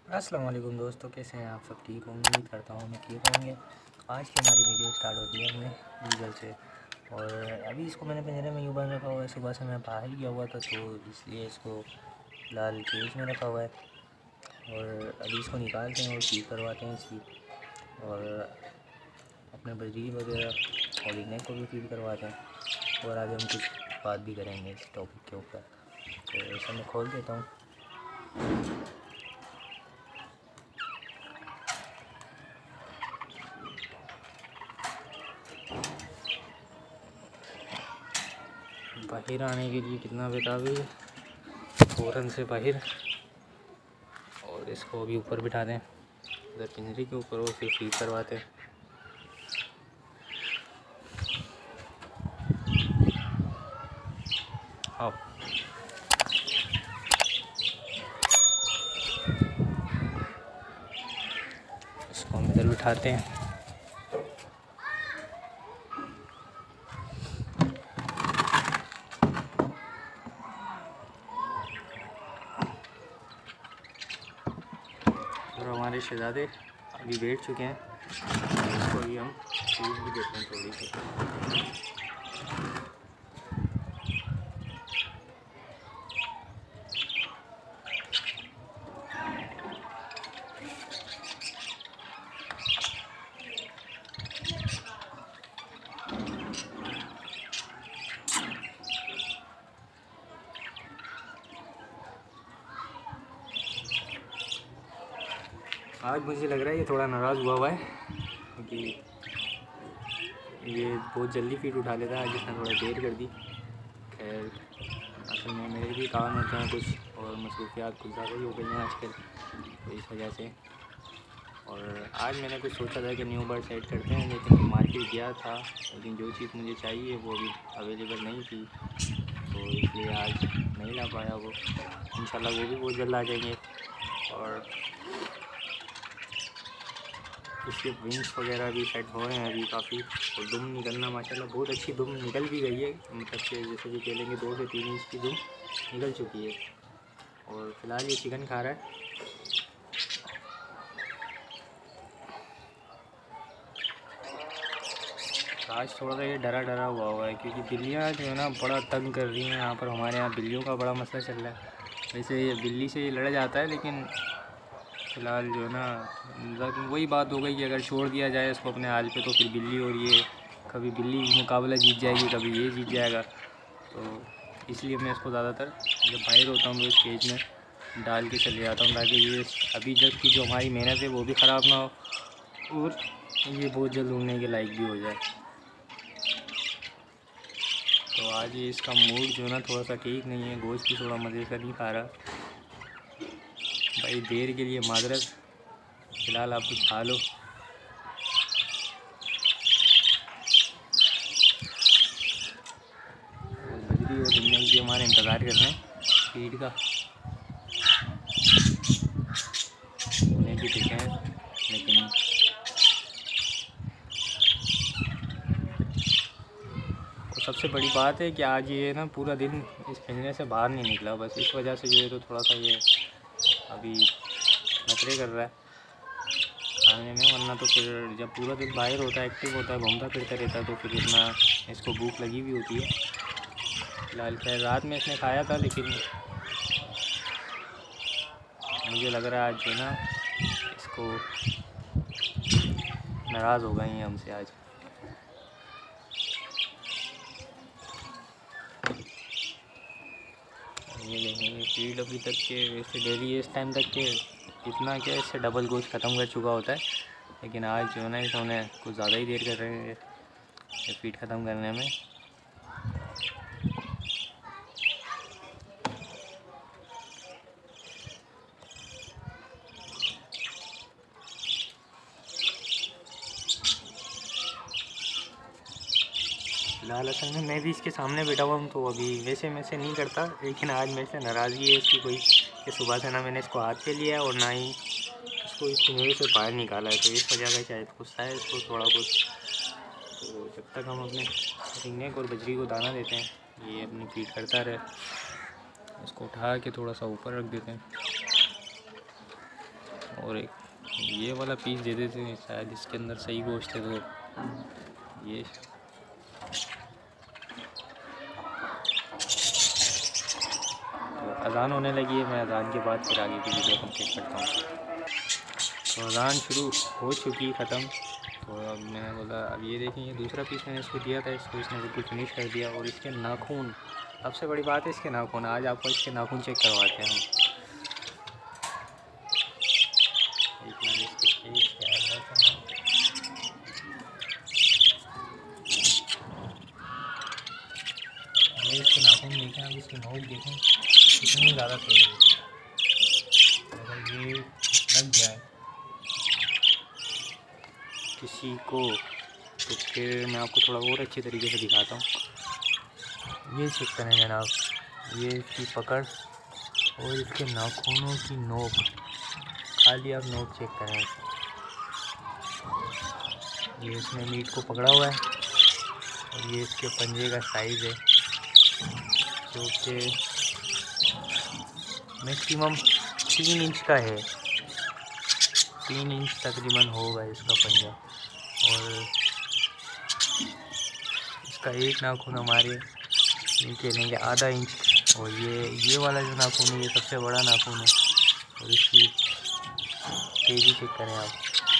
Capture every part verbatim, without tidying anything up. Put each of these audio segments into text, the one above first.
अस्सलाम वालेकुम दोस्तों, कैसे हैं आप? सब ठीक होंगे? उम्मीद करता हूँ मैं ठीक होंगे। आज की हमारी वीडियो स्टार्ट होती है अपने गूगल से। और अभी इसको मैंने पिंजरे में यूँ बंद रखा हुआ है। सुबह से मैं बाहर गया हुआ था तो इसलिए इसको फिलहाल केज में रखा हुआ है। और अभी इसको निकालते हैं और फीड करवाते हैं इसकी, और अपने बजरी वगैरह और इन्हें को भी फीड करवाते हैं। और आगे हम कुछ बात भी करेंगे इस टॉपिक के ऊपर। तो इसे मैं खोल देता हूँ। बाहर आने के लिए कितना बेताबी है, फ़ौरन से बाहर। और इसको अभी ऊपर बिठा दें इधर पिंजरे के ऊपर, और फिर फीड करवाते हैं। आओ, इसको हम इधर बिठाते हैं। और हमारे शहजादे अभी बैठ चुके हैं, इसको अभी हम फीड भी देते हैं थोड़ी सी। आज मुझे लग रहा है ये थोड़ा नाराज़ हुआ हुआ है, क्योंकि ये बहुत जल्दी फीड उठा लेता है। आज इसने थोड़ा देर कर दी। खैर, असल में मेरे भी काम होते हैं कुछ, और मसरूफियात कुछ ज़्यादा ही हो गई हैं आजकल, तो इस वजह से। और आज मैंने कुछ सोचा था कि न्यू बर्ड सेट करते हैं, लेकिन मार्केट गया था, लेकिन जो चीज़ मुझे चाहिए वो अभी अवेलेबल नहीं थी, तो इसलिए आज नहीं ला पाया वो। इंशाल्लाह वो भी बहुत जल्द आ जाएंगे। और इसके विंग्स वगैरह भी सेट हो रहे हैं अभी काफ़ी, और दुम निकलना माशाल्लाह बहुत अच्छी दुम निकल भी गई है। मतलब कि जैसे कि कह लेंगे दो से तीन इंच की दुम निकल चुकी है। और फिलहाल ये चिकन खा रहा है। आज थोड़ा सा ये डरा डरा हुआ हुआ है, क्योंकि बिल्लियाँ जो है ना बड़ा तंग कर रही हैं। यहाँ पर हमारे यहाँ बिल्लियों का बड़ा मसला चल रहा है। वैसे ये बिल्ली से ये लड़ जाता है, लेकिन फ़िलहाल जो है ना वही बात हो गई कि अगर छोड़ दिया जाए इसको अपने हाल पे, तो फिर बिल्ली और ये कभी बिल्ली मुकाबला जीत जाएगी, कभी ये जीत जाएगा। तो इसलिए मैं इसको ज़्यादातर जब बाहर होता हूँ तो इस केज में डाल के चले जाता हूँ, ताकि ये अभी तक की जो हमारी मेहनत है वो भी ख़राब ना हो, और ये बहुत जल्द उड़ने के लायक भी हो जाए। तो आज ये इसका मूड जो है ना थोड़ा सा ठीक नहीं है, गोश्त भी थोड़ा मज़े का नहीं खा रहा। भाई देर के लिए माजरत, फ़िलहाल आप कुछ खा लो। बजरी और दुनिया की हमारे इंतज़ार कर रहे हैं फीड का, उन्हें भी देखे हैं। लेकिन सबसे बड़ी बात है कि आज ये ना पूरा दिन इस पिंजरे से बाहर नहीं निकला, बस इस वजह से जो है तो थोड़ा सा ये अभी नखरे कर रहा है खाने में। वरना तो फिर जब पूरा दिन बाहर होता है, एक्टिव होता है, घूमता फिरता रहता है, तो फिर इतना इसको भूख लगी हुई होती है। फिलहाल खैर रात में इसने खाया था, लेकिन मुझे लग रहा है आज जो है ना इसको नाराज़ हो गए हैं हमसे आज। ये देखेंगे फीड अभी तक के वैसे डेली इस टाइम तक के इतना क्या इससे डबल गोश्त ख़त्म कर चुका होता है, लेकिन आज जो है ना इन्होंने कुछ ज़्यादा ही देर कर रहे हैं ये फीड ख़त्म करने में। फिलहाल असल में मैं भी इसके सामने बैठा हुआ हूँ, तो अभी वैसे मैं से नहीं करता, लेकिन आज मेरे से नाराज़गी है इसकी कोई, कि सुबह से ना मैंने इसको हाथ पे लिया है और ना ही इसको इस पिंजरे से बाहर निकाला है, तो इस वजह का शायद गुस्सा है इसको थोड़ा कुछ। तो जब तक हम अपने रिंगनेक और बजरी को दाना देते हैं, ये अपनी फीड करता रहे। इसको उठा के थोड़ा सा ऊपर रख देते हैं। और एक ये वाला पीस दे देते हैं, शायद इसके अंदर सही गोश्त है। तो ये तो अज़ान होने लगी है, मैं अज़ान के बाद फिर आगे की वीडियो कंप्लीट करता हूँ। तो अज़ान शुरू हो चुकी ख़त्म। तो अब मैंने बोला अब ये देखें, ये दूसरा पीस मैंने इसको दिया था, इसको इसने बिल्कुल फिनिश कर दिया। और इसके नाखून, सबसे बड़ी बात है इसके नाखून। आज आपको इसके नाखून चेक करवाते हैं हम। ये इसके नाखून देखें, अब इसकी नोक देखें कितनी ज़्यादा तेज़ है। अगर ये लग जाए किसी को तो फिर मैं आपको थोड़ा और अच्छे तरीके से दिखाता हूँ। ये चेक करें जनाब, ये इसकी पकड़ और इसके नाखूनों की नोक, खाली आप नोक चेक करें। ये इसने मीट को पकड़ा हुआ है और ये इसके पंजे का साइज़ है जो कि मैक्सिमम तीन इंच का है। तीन इंच तकरीबन होगा इसका पंजा। और इसका एक नाखून हमारे नीचे लेंगे आधा इंच। और ये ये वाला जो नाखून है ये सबसे बड़ा नाखून है। और इसकी तेज़ी चेक करें आप।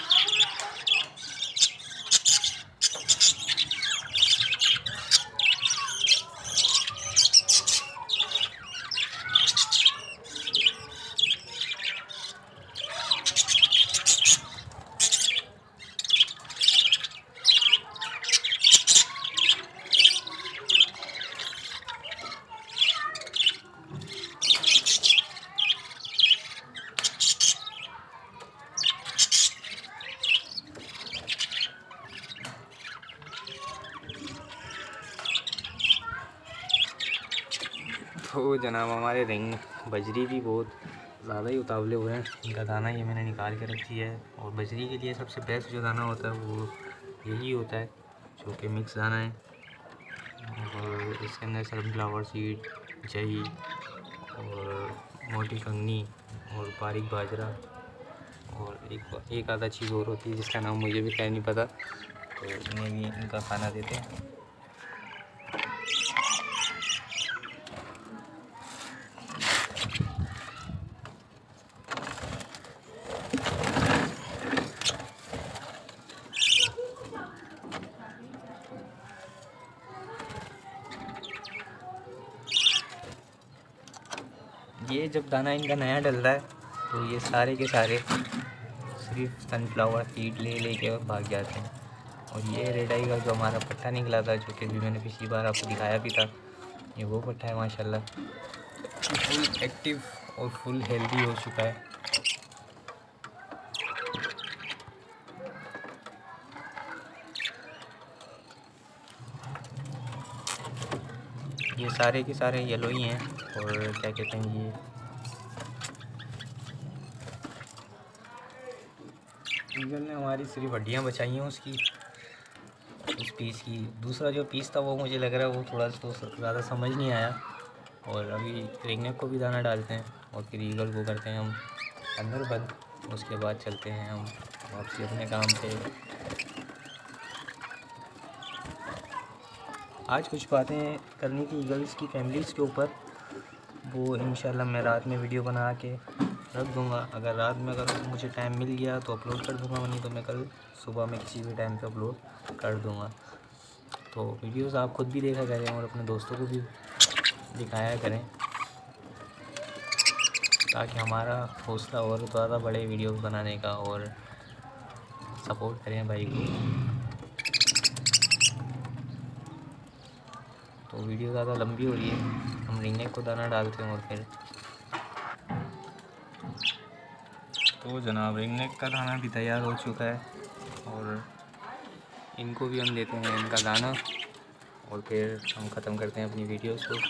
तो जनाब हमारे रिंग बजरी भी बहुत ज़्यादा ही उतावले हुए हैं। इनका दाना ये मैंने निकाल के रख दिया है। और बजरी के लिए सबसे बेस्ट जो दाना होता है वो यही होता है, जो कि मिक्स दाना है। और इसके अंदर सनफ्लावर सीड, जई और मोटी कंगनी और बारीक बाजरा और एक एक आधा चीज़ और होती है जिसका नाम मुझे भी खैर नहीं पता। तो इन्हें भी इनका खाना देते हैं। ये जब दाना इनका नया डल रहा है तो ये सारे के सारे सिर्फ सनफ्लावर सीड ले लेके और भाग जाते हैं। और ये रेड आई का जो हमारा पट्टा निकला था, जो कि भी मैंने पिछली बार आपको दिखाया भी था, ये वो पट्टा है माशाल्लाह, फुल एक्टिव और फुल हेल्दी हो चुका है। ये सारे के सारे येलो ही हैं। और क्या कहते हैं, ये ईगल ने हमारी सिर्फ हड्डियाँ बचाई हैं उसकी, उस पीस की। दूसरा जो पीस था वो मुझे लग रहा है वो थोड़ा तो ज़्यादा समझ नहीं आया। और अभी रिंगनेक को भी दाना डालते हैं और फिर ईगल को करते हैं हम अंदर बंद। उसके बाद चलते हैं हम वापसी अपने काम पे। आज कुछ बातें करनी थी ईगल्स की फैमिलीज़ के ऊपर, वो इंशाल्लाह मैं रात में वीडियो बना के रख दूँगा। अगर रात में अगर मुझे टाइम मिल गया तो अपलोड कर दूँगा, नहीं तो मैं कल सुबह में किसी भी टाइम पे अपलोड कर दूँगा। तो वीडियोस आप खुद भी देखा करें और अपने दोस्तों को भी दिखाया करें, ताकि हमारा हौसला और ज़्यादा बड़े वीडियोस बनाने का, और सपोर्ट करें भाई को। तो वीडियो ज़्यादा लंबी हो रही है, हम रिंगनेक को दाना डालते हैं और फिर तो जनाब रिंगनेक का दाना भी तैयार हो चुका है। और इनको भी हम देते हैं इनका दाना और फिर हम ख़त्म करते हैं अपनी वीडियोस को।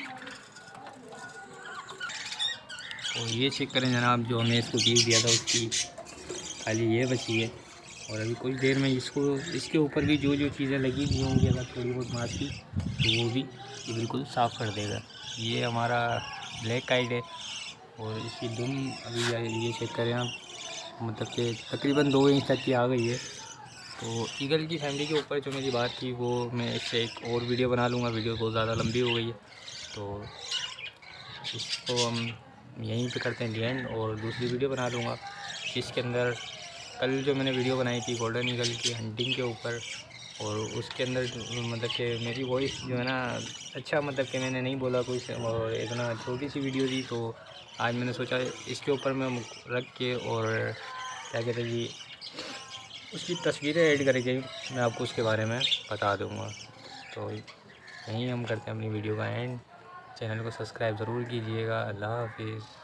और ये चेक करें जनाब, जो हमने इसको पीस दिया था उसकी खाली ये बची है। और अभी कुछ देर में इसको इसके ऊपर भी जो जो चीज़ें लगी हुई होंगी अगर थोड़ी बहुत मांस की, तो वो भी ये बिल्कुल साफ़ कर देगा। ये हमारा ब्लैक काइड है और इसकी दुम अभी ये चेक करें आप, मतलब कि तकरीबन दो इंच तक की आ गई है। तो ईगल की फैमिली के ऊपर जो मेरी बात थी वो मैं इससे एक और वीडियो बना लूँगा, वीडियो बहुत ज़्यादा लंबी हो गई है, तो इसको हम यहीं पे करते हैं एंड। और दूसरी वीडियो बना लूँगा जिसके अंदर कल जो मैंने वीडियो बनाई थी गोल्डन ईगल की हंटिंग के ऊपर, और उसके अंदर मतलब कि मेरी वॉइस जो है ना अच्छा मतलब कि मैंने नहीं बोला कुछ, और इतना छोटी सी वीडियो थी, तो आज मैंने सोचा इसके ऊपर मैं रख के और क्या कहते हैं जी उसकी तस्वीरें ऐड करके मैं आपको उसके बारे में बता दूँगा। तो यहीं हम करते हैं अपनी वीडियो का एंड। चैनल को सब्सक्राइब ज़रूर कीजिएगा। अल्लाह हाफिज़।